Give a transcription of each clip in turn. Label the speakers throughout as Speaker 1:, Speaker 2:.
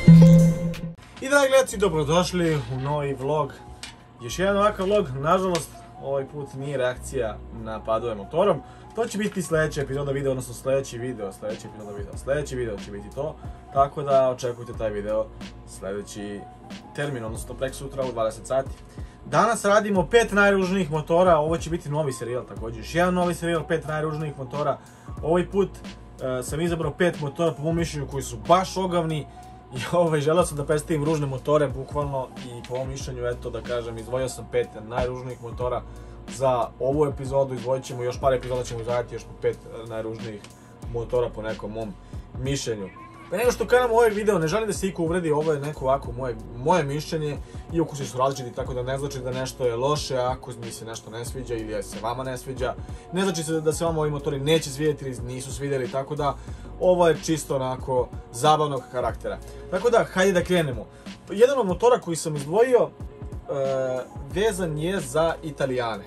Speaker 1: I dragi gledalci, dobrodošli u novi vlog. Još jedan ovakav vlog, nažalost, ovaj put nije reakcija na padove motorom. To će biti sljedeća epizoda videa, odnosno sljedeći video će biti to. Tako da očekujte taj video sljedeći termin, odnosno prek sutra u 20 sati. Danas radimo 5 najružnijih motora, ovo će biti novi serijal također, još jedan novi serijal 5 najružnijih motora. Ovaj put sam izabrao 5 motora po mom mišljenju koji su baš ogavni. I želeo sam da predstavim ružne motore, bukvalno, i po mom mišljenju, eto da kažem, izdvojio sam 5 najružnijih motora za ovu epizodu, izdvojit ćemo još par epizoda, ćemo izdvajati još po 5 najružnijih motora po nekom mom mišljenju. Pre nego što krenemo ovaj video, ne želim da se iko uvredi, ovo je neko ovako moje mišljenje i ukusi su različiti, tako da ne znači da nešto je loše ako mi se nešto ne sviđa ili se vama ne sviđa. Ne znači da se vama ovi motori neće svidjeti ili nisu svidjeli, tako da ovo je čisto onako zabavnog karaktera. Tako da, hajde da krenemo. Jedan od motora koji sam izdvojio vezan je za Italijane.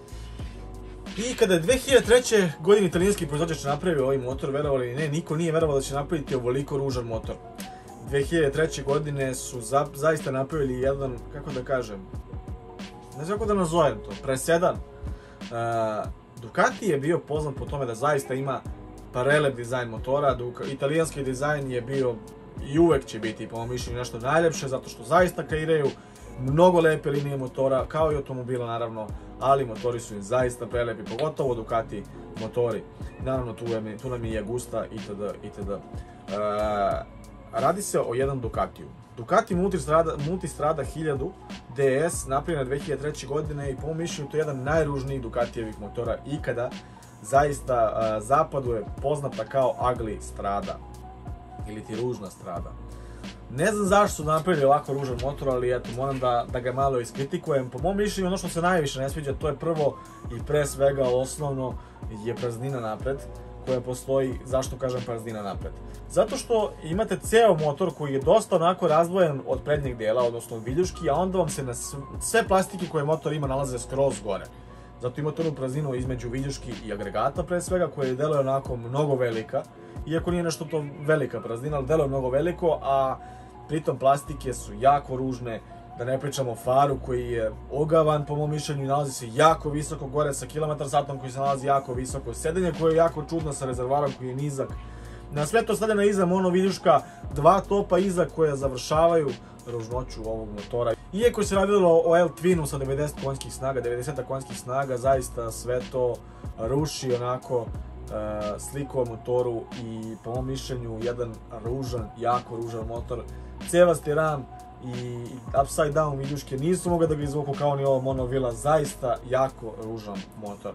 Speaker 1: I kada je 2003. godine italijanski proizvođač napravio ovaj motor, verovali ili ne, niko nije verovao da će napraviti ovoliko ružan motor. 2003. godine su zaista napravili jedan, kako da kažem, ne znam kako da nazovem to, presedan. Ducati je bio poznat po tome da zaista ima prelep dizajn motora, italijanski dizajn je bio i uvek će biti po mom mišljenju nešto najljepše, zato što zaista kreiraju mnogo lepe linije motora, kao i automobila naravno, ali motori su im zaista prelepi, pogotovo Ducati motori. Naravno tu nam je Agusta itd. Radi se o jednom Ducatiju. Ducati Multistrada 1000 DS napravljena 2003. godine i po mom mišljenju to je jedan najružnijih Ducatijevih motora ikada. Zaista zapadu je poznata kao ugly strada ili ti ružna strada. Ne znam zašto su napravili ovako ružan motor, ali eto, moram da ga malo iskritikujem. Po mom mišljenju ono što se najviše ne sviđa, to je prvo i pre svega osnovno je praznina napred koja postoji. Zašto kažem praznina napred? Zato što imate ceo motor koji je dosta onako razdvojen od prednjeg dijela, odnosno od viljuški, a onda vam se na sve plastike koje motor ima nalaze skroz gore. Zato imate onu prazninu između viljuški i agregata pre svega, koja deluje onako mnogo velika, iako nije nešto to velika praznina, ali deluje mnogo veliko, a pritom plastike su jako ružne, da ne pričamo o faru koji je ogavan po mom mišljenju i nalazi se jako visoko gore sa km/h koji se nalazi jako visoko, sedenje koje je jako čudno sa rezervarom koji je nizak. Na sve to stavljena iza monoviljuška, dva topa iza koja završavaju ružnoću ovog motora. Iako se radilo o L-Twinu sa 90 konjskih snaga, 90 konjskih snaga, zaista sve to ruši onako sliku o motoru i po mom mišljenju jedan ružan, jako ružan motor. Cevasti ram i upside down viljuške nisu mogli da ga izvuku kao ni ovo monovila, zaista jako ružan motor.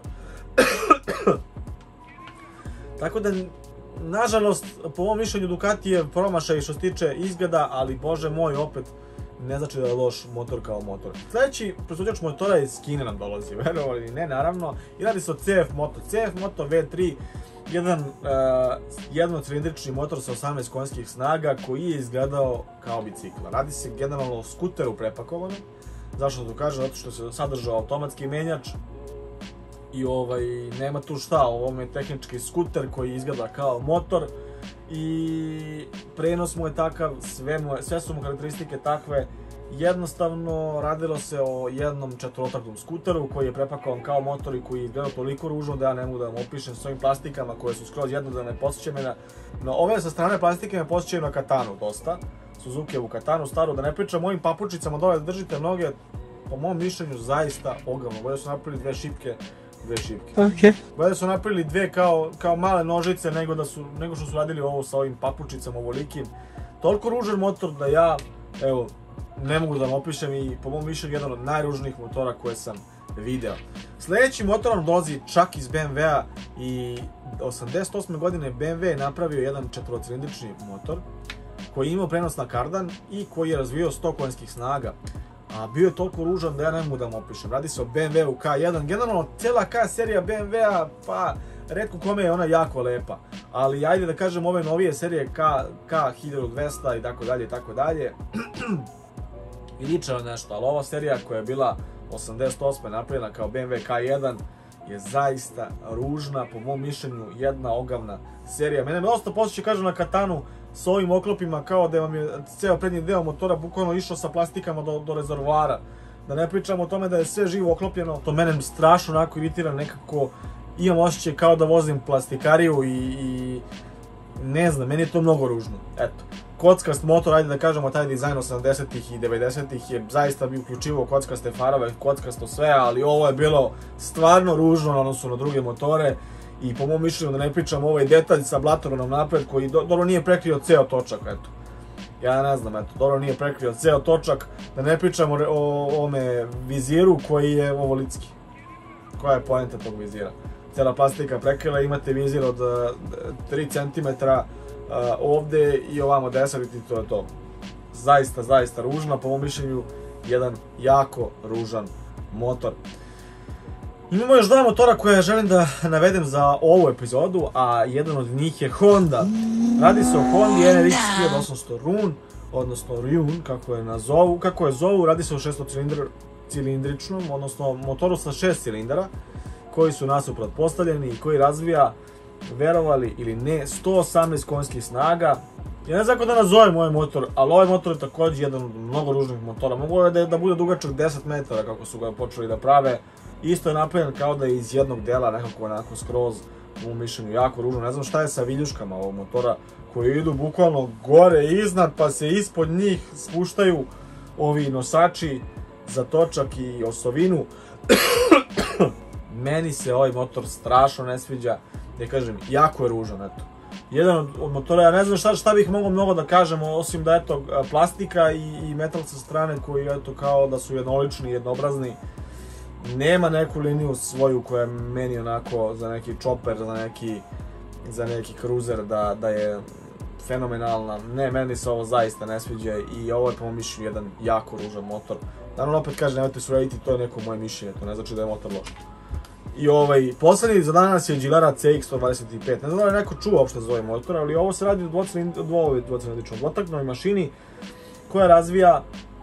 Speaker 1: Tako da, nažalost, po mom mišljenju Ducati je promašaj što se tiče izgleda, ali bože moj, opet ne znači da je loš motor kao motor. Sljedeći proizvođač motora iz Kine nam dolazi, verovali ili ne, naravno, i radi se o CF Moto. CF Moto V3, jedan jednocilindrični motor sa 18 konjskih snaga koji je izgledao kao bicikla. Radi se generalno o skuteru prepakovanom. Zašto to kažem? Zato što se sadržao automatski menjač i nema tu šta, ovo je tehnički skuter koji izgleda kao motor i prenos mu je takav, sve su mu karakteristike takve. Jednostavno radilo se o jednom četvorotaktnom skuteru koji je prepakovan kao motor i koji je izgledao toliko ružno da ja ne mogu da vam opišem s ovim plastikama koje su skroz jednodane, podsjećaju me na ove sa strane plastike me podsjećaju na Katanu dosta, Suzukijevu Katanu staru, da ne pričam o ovim papučicama dole da držite noge, po mom mišljenju zaista ogavno. Bolje su napravili dve šipke. Bolje su napravili dve kao male nožice nego što su radili ovo sa ovim papučicama ovolikim. Toliko ružan motor da ja, evo, ne mogu da vam opišem i po mom mišljenju jedan od najružnijih motora koje sam video. Sljedeći motor nam dolazi čak iz BMW-a i 88. godine BMW je napravio jedan četvorocilindrični motor koji je imao prenos na kardan i koji je razvijao 100 konjskih snaga. A bio je toliko ružan da ja ne mogu da vam opišem. Radi se o BMW-u K1, generalno cijela K serija BMW-a, pa retko kome je ona jako lepa. Ali ajde da kažem ove novije serije K1200 itd. I liče na nešto, ali ova serija koja je bila 88. napravljena kao BMW K1 je zaista ružna, po mom mišljenju jedna ogavna serija. Mene dosta posjeća kažu na Katanu, s ovim oklopima kao da vam je ceo prednji deo motora bukvalno išao sa plastikama do rezervoara. Da ne pričamo o tome da je sve živo oklopljeno, to mene strašno onako iritira, nekako imam osjećaj kao da vozim plastikariju i ne znam, meni je to mnogo ružno. Eto, kockast motor, ajde da kažemo, taj dizajn 80-ih i 90-ih je zaista bi uključivao kockaste farove, kockasto sve, ali ovo je bilo stvarno ružno na odnosu na druge motore i po mom mišljenju da ne pričamo ovaj detalj sa blatoronom napred koji dobro nije prekrio ceo točak, eto. Ja ne znam, eto, dobro nije prekrio ceo točak, da ne pričamo o ovome viziru koji je ovolitski. Koja je poenta tog vizira? Cela plastika prekrila, imate vizir od 3 cm ovde i ovamo 10 i to je to. Zaista ružno, po mom mišljenju jedan jako ružan motor. Imamo još dva motora koje želim da navedem za ovu epizodu, a jedan od njih je Honda. Radi se o Hondi NRX 1800 Run, odnosno Run, kako je zovu, radi se o 600-cilindričnom, odnosno motoru sa 6 cilindara, koji su nasuprot postavljeni i koji razvija, verovali ili ne, 118 konjskih snaga. Ja ne znam kako da nazovem ovaj motor, ali ovaj motor je također jedan od mnogo ružnih motora. Mogu je da bude dugačak 10 metara kako su ga počeli da prave. Isto je napravljen kao da je iz jednog dela, nekako onako skroz, u mišljenju, jako ružno. Ne znam šta je sa viljuškama ovog motora koji idu bukvalno gore iznad pa se ispod njih spuštaju ovi nosači za točak i osovinu. Meni se ovaj motor strašno ne sviđa, da kažem, jako je ružan, eto. Jedan od motora, ja ne znam šta bih mogao mnogo da kažem, osim da eto, plastika i metal sa strane koji eto kao da su jednolični, jednobrazni. Nema neku liniju svoju koja je meni onako za neki chopper, za neki cruiser da je fenomenalna. Ne, meni se ovo zaista ne sviđa i ovo je po mom mišljenju jedan jako ružan motor. Naravno opet kažem, nemojte se uraditi, to je neko moje mišljenje, to ne znači da je motor loš. I poslednji za danas je Gilera CX125. Ne znam da li neko čuo uopšte za ovaj motor, ali ovo se radi o dvotaknoj mašini koja razvija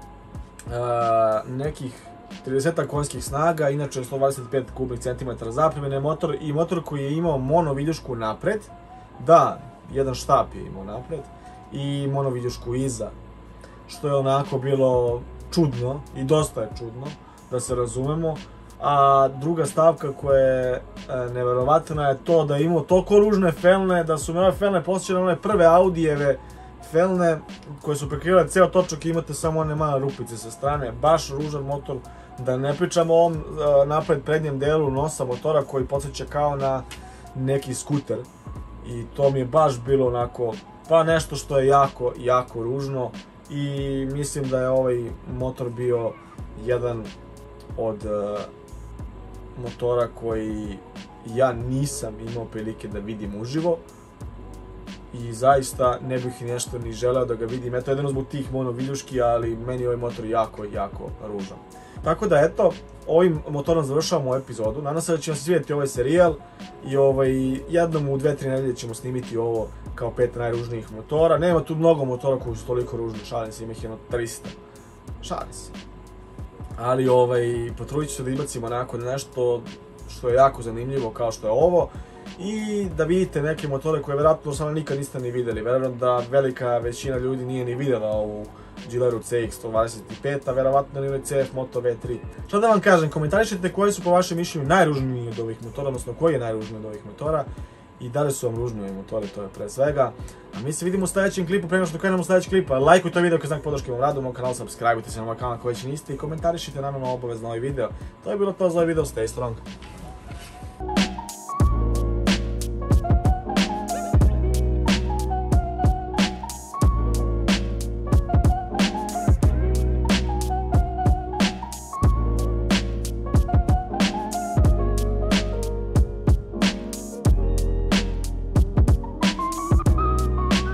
Speaker 1: nekih 30 konjskih snaga, inače 125 kubnih centimetara zapremine motor i motor koji je imao monoviljušku napred, da, jedan štap je imao napred i monoviljušku iza, što je onako bilo čudno i dosta je čudno, da se razumemo. A druga stavka koja je neverovatna je to da je imao toliko ružne felne, da su me ove felne posjećale one prve Audijeve felne koje su prekrivale ceo točak i imate samo one male rupice sa strane. Baš ružan motor, da ne pričamo o ovom napred prednjem delu nosa motora koji podsjeća kao na neki skuter. I to mi je baš bilo onako, pa nešto što je jako ružno i mislim da je ovaj motor bio jedan od motora koji ja nisam imao prilike da vidim uživo i zaista ne bih nešto ni želeo da ga vidim. Eto, jedino zbog tih monoviljuški, ali meni je ovaj motor jako ružan. Tako da eto, ovim motorom završavamo ovu epizodu. Nadam se da će vam se svidjeti ovaj serijal i jednom u 2-3 nedelje ćemo snimiti ovo kao 5 najružnijih motora. Nema tu mnogo motora koji su toliko ružni, šalim se, ima ih jedno 300. Šalim se. Ali potrudit ću se da izbacimo onako nešto što je jako zanimljivo kao što je ovo i da vidite neke motore koje vjerojatno samo nikad niste ni vidjeli. Vjerujem da velika većina ljudi nije ni vidjela ovu Gileru CX125, a vjerovatno ni ovaj CF Moto V3. Šta da vam kažem, komentarišite koji su po vašem mišljenju najružniji od ovih motora, odnosno koji je najružniji od ovih motora i da li su vam ružni ovi motori, to je pre svega. A mi se vidimo u sljedećem klipu, pre nego što krenemo u sljedeći klip, lajkujte video kao znak podrške ovom radu, moj kanal, subscribeujte se na moj kanal ako već niste i komentarišite naravno obavezno ovaj video. To je bilo to za ovaj video, stay strong!